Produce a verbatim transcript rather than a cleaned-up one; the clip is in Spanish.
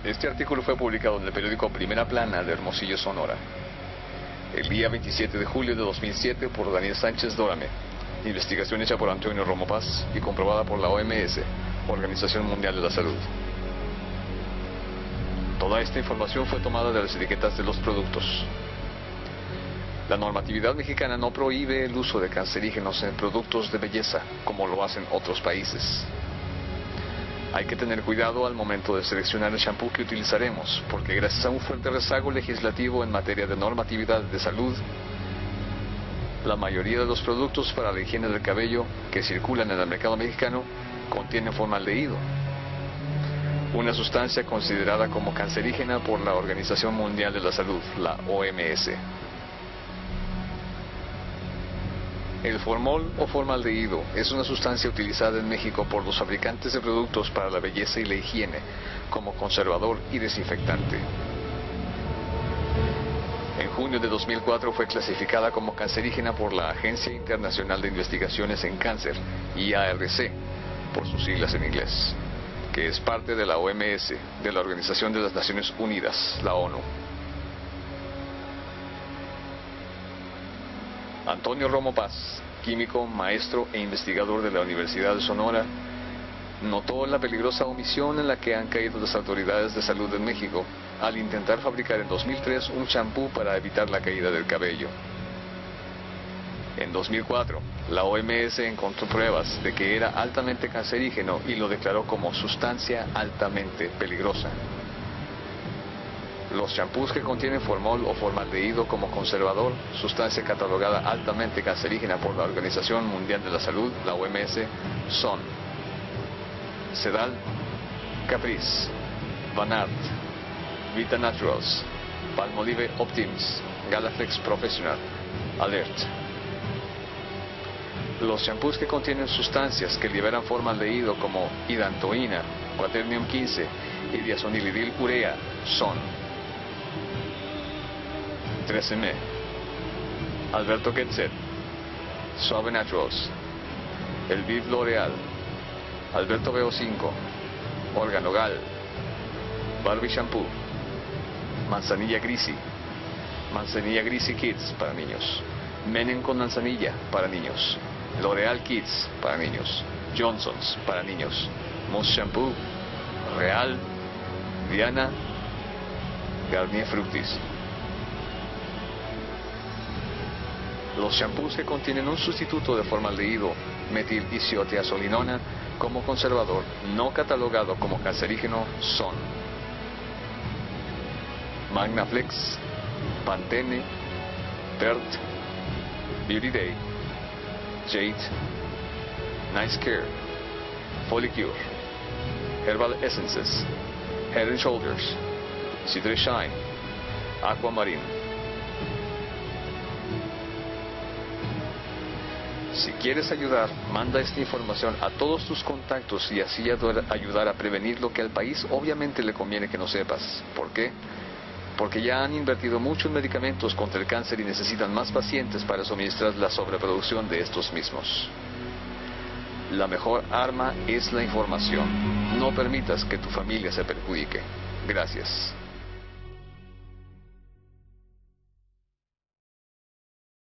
Este artículo fue publicado en el periódico Primera Plana de Hermosillo, Sonora, el día veintisiete de julio de dos mil siete por Daniel Sánchez Dórame. Investigación hecha por Antonio Romo Paz y comprobada por la O M S, Organización Mundial de la Salud. Toda esta información fue tomada de las etiquetas de los productos. La normatividad mexicana no prohíbe el uso de cancerígenos en productos de belleza, como lo hacen otros países. Hay que tener cuidado al momento de seleccionar el shampoo que utilizaremos, porque gracias a un fuerte rezago legislativo en materia de normatividad de salud, la mayoría de los productos para la higiene del cabello que circulan en el mercado mexicano contienen formaldehído, una sustancia considerada como cancerígena por la Organización Mundial de la Salud, la O M S. El formol o formaldehído es una sustancia utilizada en México por los fabricantes de productos para la belleza y la higiene como conservador y desinfectante. En junio de dos mil cuatro fue clasificada como cancerígena por la Agencia Internacional de Investigaciones en Cáncer, I A R C, por sus siglas en inglés, que es parte de la O M S, de la Organización de las Naciones Unidas, la ONU. Antonio Romo Paz, químico, maestro e investigador de la Universidad de Sonora, notó la peligrosa omisión en la que han caído las autoridades de salud en México al intentar fabricar en dos mil tres un champú para evitar la caída del cabello. En dos mil cuatro, la O M S encontró pruebas de que era altamente cancerígeno y lo declaró como sustancia altamente peligrosa. Los champús que contienen formol o formaldehído como conservador, sustancia catalogada altamente cancerígena por la Organización Mundial de la Salud, la O M S, son Sedal, Caprice, Van Art, Vita Naturals, Palmolive Optims, Galaflex Professional, Alert. Los champús que contienen sustancias que liberan formaldehído como hidantoína, Quaternium quince y diazonilidil urea son tres eme, Alberto Quetzet, Suave Naturals, El Viv L'Oreal, Alberto B O cinco, Organogal, Barbie Shampoo, Manzanilla Grisi, Manzanilla Grisi Kids para niños, Menem con manzanilla para niños, L'Oreal Kids para niños, Johnson's para niños, Mousse Shampoo, Real, Diana, Garnier Fructis. Los champús que contienen un sustituto de formaldehído, metil-isothiazolinona, como conservador no catalogado como cancerígeno son Magnaflex, Pantene, Pert, Beauty Day, Jade, Nice Care, Folicure, Herbal Essences, Head and Shoulders, Citra Shine, Aquamarine. Si quieres ayudar, manda esta información a todos tus contactos y así ayudar a prevenir lo que al país obviamente le conviene que no sepas. ¿Por qué? Porque ya han invertido mucho en medicamentos contra el cáncer y necesitan más pacientes para suministrar la sobreproducción de estos mismos. La mejor arma es la información. No permitas que tu familia se perjudique. Gracias.